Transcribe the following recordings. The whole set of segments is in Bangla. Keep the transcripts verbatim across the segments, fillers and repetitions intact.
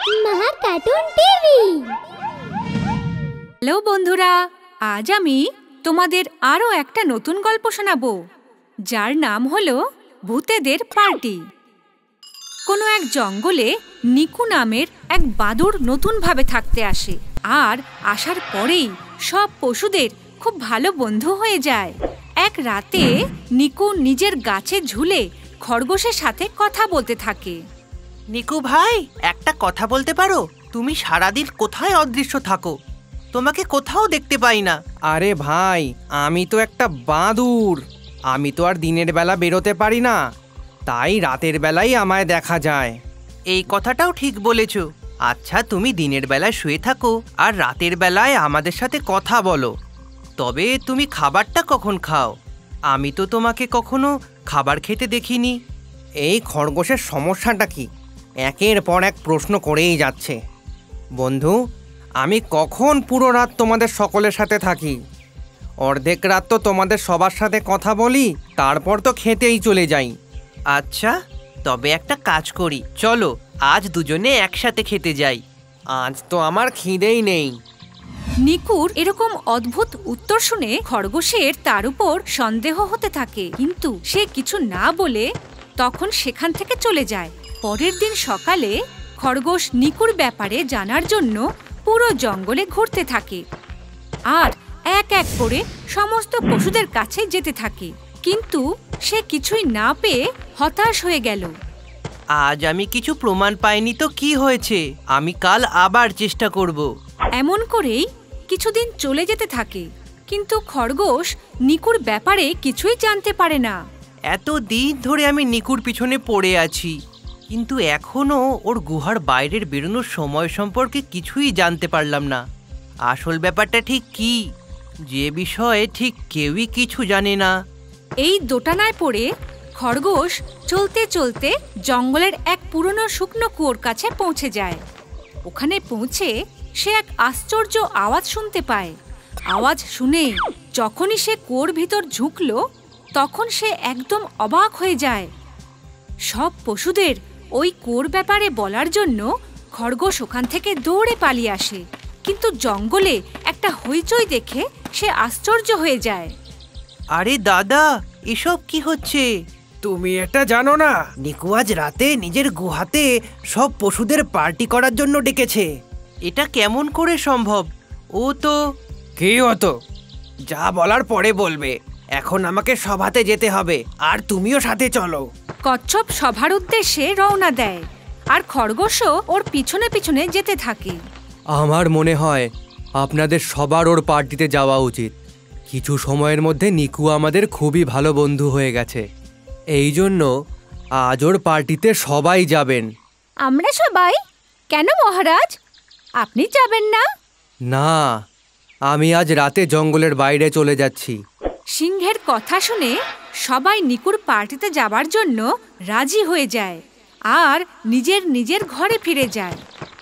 মাহা কার্টুন টিভি। হ্যালো বন্ধুরা, আজ আমি তোমাদের আরো একটা নতুন গল্প শোনাবো, যার নাম হলো ভূতেদের পার্টি। কোনো এক জঙ্গলে নিকু নামের এক বাদুড় নতুনভাবে থাকতে আসে, আর আসার পরেই সব পশুদের খুব ভালো বন্ধু হয়ে যায়। এক রাতে নিকু নিজের গাছে ঝুলে খরগোশের সাথে কথা বলতে থাকে। নিকু ভাই, একটা কথা বলতে পারো? তুমি সারাদিন কোথায় অদৃশ্য থাকো? তোমাকে কোথাও দেখতে পাই না। আরে ভাই, আমি তো একটা বাদুড়। আমি তো আর দিনের বেলা বেরোতে পারি না, তাই রাতের বেলাই আমায় দেখা যায়। এই কথাটাও ঠিক বলেছ। আচ্ছা, তুমি দিনের বেলায় শুয়ে থাকো আর রাতের বেলায় আমাদের সাথে কথা বলো, তবে তুমি খাবারটা কখন খাও? আমি তো তোমাকে কখনো খাবার খেতে দেখিনি। এই খরগোশের সমস্যাটা কি? একের পর এক প্রশ্ন করেই যাচ্ছে। বন্ধু, আমি কখন পুরো রাত তোমাদের সকলের সাথে থাকি? অর্ধেক রাত তো তোমাদের সবার সাথে কথা বলি, তারপর তো খেতেই চলে যাই। আচ্ছা, তবে একটা কাজ করি, চলো আজ দুজনে একসাথে খেতে যাই। আজ তো আমার খিদেই নেই। নিকুর এরকম অদ্ভুত উত্তর শুনে খরগোশের তার উপর সন্দেহ হতে থাকে, কিন্তু সে কিছু না বলে তখন সেখান থেকে চলে যায়। পরের দিন সকালে খরগোশ নিকুর ব্যাপারে জানার জন্য পুরো জঙ্গলে ঘুরতে থাকে আর এক এক করে সমস্ত পশুদের কাছে যেতে থাকে, কিন্তু সে কিছুই না পেয়ে হতাশ হয়ে গেল। আজ আমি কিছু প্রমাণ পাইনি তো কি হয়েছে, আমি কাল আবার চেষ্টা করব। এমন করেই কিছুদিন চলে যেতে থাকে, কিন্তু খরগোশ নিকুর ব্যাপারে কিছুই জানতে পারে না। এত দিন ধরে আমি নিকুর পিছনে পড়ে আছি, কিন্তু এখনো ওর গুহার বাইরের বেরোনোর সময় সম্পর্কে কিছুই জানতে পারলাম না। আসল ব্যাপারটা ঠিক কি, যে বিষয়ে ঠিক কেউই কিছু জানে না। এই দোটানায় পড়ে খরগোশ চলতে চলতে জঙ্গলের এক পুরনো শুকনো কুয়োর কাছে পৌঁছে যায়। ওখানে পৌঁছে সে এক আশ্চর্য আওয়াজ শুনতে পায়। আওয়াজ শুনে যখনই সে কুয়োর ভিতর ঝুঁকল, তখন সে একদম অবাক হয়ে যায়। সব পশুদের ওই কুয়োর ব্যাপারে বলার জন্য খরগোশ ওখান থেকে দৌড়ে পালিয়ে আসে, কিন্তু জঙ্গলে একটা হইচই দেখে সে আশ্চর্য হয়ে যায়। আরে দাদা, এসব কি হচ্ছে? তুমি এটা জানো না? নিকু আজ রাতে নিজের গুহাতে সব পশুদের পার্টি করার জন্য ডেকেছে। এটা কেমন করে সম্ভব? ও তো... কি হতো? যা বলার পরে বলবে, এখন আমাকে সভাতে যেতে হবে, আর তুমিও সাথে চলো। কচ্ছপ সভার উদ্দেশ্যে রওনা দেয়, আর খরগোশও ওর পিছনে পিছনে যেতে থাকে। আমার মনে হয় আপনাদের সবার ওর পার্টিতে যাওয়া উচিত। কিছু সময়ের মধ্যে নিকু আমাদের খুবই ভালো বন্ধু হয়ে গেছে, এই জন্য আজ ওর পার্টিতে সবাই যাবেন। আমরা সবাই? কেন মহারাজ, আপনি যাবেন না? না, আমি আজ রাতে জঙ্গলের বাইরে চলে যাচ্ছি। সিংহের কথা শুনে সবাই নিকুর পার্টিতে যাবার জন্য রাজি হয়ে যায় আর নিজের নিজের ঘরে ফিরে যায়।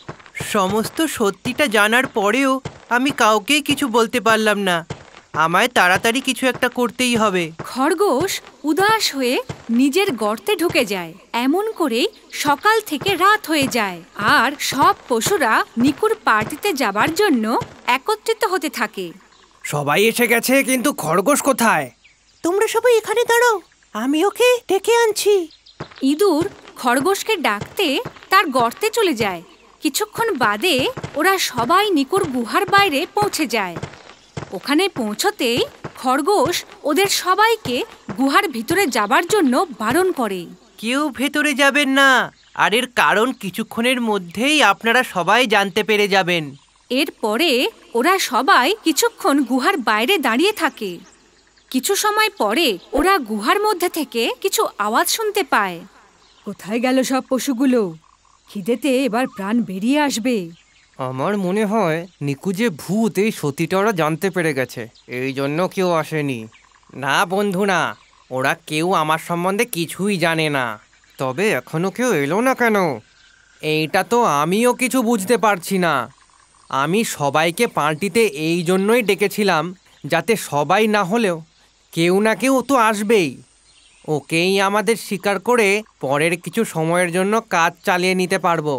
সমস্ত সত্যিটা জানার পরেও আমি কাউকে কিছু বলতে পারলাম না। আমায় তাড়াতাড়ি কিছু একটা করতেই হবে। খরগোশ উদাস হয়ে নিজের গর্তে ঢুকে যায়। এমন করেই সকাল থেকে রাত হয়ে যায়, আর সব পশুরা নিকুর পার্টিতে যাবার জন্য একত্রিত হতে থাকে। সবাই এসে গেছে, কিন্তু খরগোশ কোথায়? তোমরা সবাই এখানে দাঁড়াও, আমি ওকে ডেকে আনছি। ইঁদুর খরগোশকে ডাকতে তার গর্তে চলে যায়। কিছুক্ষণ বাদে ওরা সবাই নিকুর গুহার বাইরে পৌঁছে যায়। ওখানে পৌঁছতেই খরগোশ ওদের সবাইকে গুহার ভিতরে যাবার জন্য বারণ করে। কেউ ভেতরে যাবেন না, আর এর কারণ কিছুক্ষণের মধ্যেই আপনারা সবাই জানতে পেরে যাবেন। এরপরে ওরা সবাই কিছুক্ষণ গুহার বাইরে দাঁড়িয়ে থাকে। কিছু সময় পরে ওরা গুহার মধ্যে থেকে কিছু আওয়াজ শুনতে পায়। কোথায় গেল সব পশুগুলো? খিদেতে এবার প্রাণ বেরিয়ে আসবে। আমার মনে হয় নিকু যে ভূত, এই সত্যিটা ওরা জানতে পেরে গেছে, এই জন্য কেউ আসেনি। না বন্ধু, না, ওরা কেউ আমার সম্বন্ধে কিছুই জানে না। তবে এখনো কেউ এলো না কেন? এইটা তো আমিও কিছু বুঝতে পারছি না। আমি সবাইকে পার্টিতে এই জন্যই ডেকেছিলাম, যাতে সবাই না হলেও কেউ না কেউ তো আসবেই। ওকেই আমাদের স্বীকার করে পরের কিছু সময়ের জন্য কাজ চালিয়ে নিতে পারবো,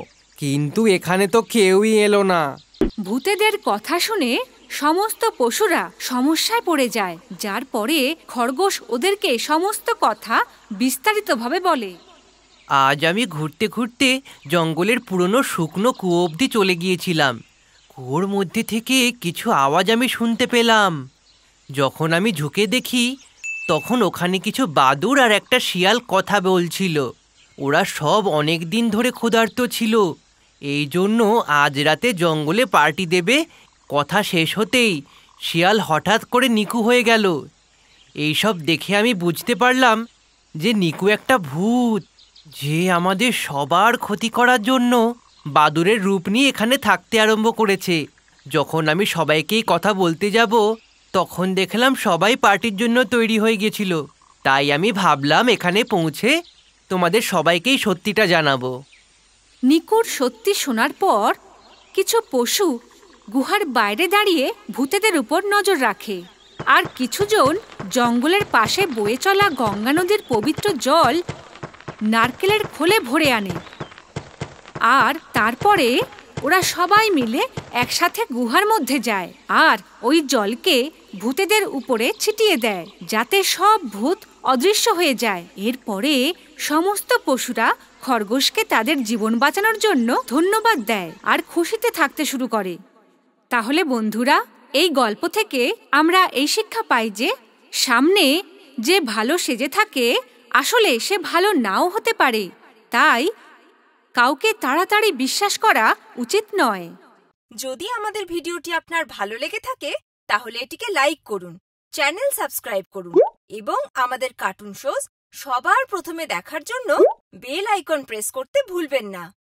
কিন্তু এখানে তো কেউই এলো না। ভূতেদের কথা শুনে সমস্ত পশুরা সমস্যায় পড়ে যায়, যার পরে খরগোশ ওদেরকে সমস্ত কথা বিস্তারিতভাবে বলে। আজ আমি ঘুরতে ঘুরতে জঙ্গলের পুরনো শুকনো কুয়ো অবধি চলে গিয়েছিলাম। কুয়োর মধ্যে থেকে কিছু আওয়াজ আমি শুনতে পেলাম। যখন আমি ঝুঁকে দেখি তখন ওখানে কিছু বাদুড় আর একটা শিয়াল কথা বলছিল। ওরা সব অনেক দিন ধরে ক্ষুধার্ত ছিল, এই জন্য আজ রাতে জঙ্গলে পার্টি দেবে। কথা শেষ হতেই শিয়াল হঠাৎ করে নিখু হয়ে গেল। এইসব দেখে আমি বুঝতে পারলাম যে নিকু একটা ভূত, যে আমাদের সবার ক্ষতি করার জন্য বাদুড়ের রূপ নিয়ে এখানে থাকতে আরম্ভ করেছে। যখন আমি সবাইকেই কথা বলতে যাব তখন দেখলাম সবাই পার্টির জন্য তৈরি হয়ে গেছিল। তাই আমি ভাবলাম এখানে পৌঁছে তোমাদের সবাইকেই সত্যিটা জানাবো। নিকুর সত্যি শোনার পর কিছু পশু গুহার বাইরে দাঁড়িয়ে ভূতেদের উপর নজর রাখে, আর কিছুজন জঙ্গলের পাশে বয়ে চলা গঙ্গা নদীর পবিত্র জল নারকেলের খোলে ভরে আনে। আর তারপরে ওরা সবাই মিলে একসাথে গুহার মধ্যে যায় আর ওই জলকে ভূতেদের উপরে ছিটিয়ে দেয়, যাতে সব ভূত অদৃশ্য হয়ে যায়। এরপরে সমস্ত পশুরা খরগোশকে তাদের জীবন বাঁচানোর জন্য ধন্যবাদ দেয় আর খুশিতে থাকতে শুরু করে। তাহলে বন্ধুরা, এই গল্প থেকে আমরা এই শিক্ষা পাই যে সামনে যে ভালো সেজে থাকে আসলে সে ভালো নাও হতে পারে, তাই কাউকে তাড়াতাড়ি বিশ্বাস করা উচিত নয়। যদি আমাদের ভিডিওটি আপনার ভালো লেগে থাকে তাহলে এটিকে লাইক করুন, চ্যানেল সাবস্ক্রাইব করুন এবং আমাদের কার্টুন শোজ সবার প্রথমে দেখার জন্য বেল আইকন প্রেস করতে ভুলবেন না।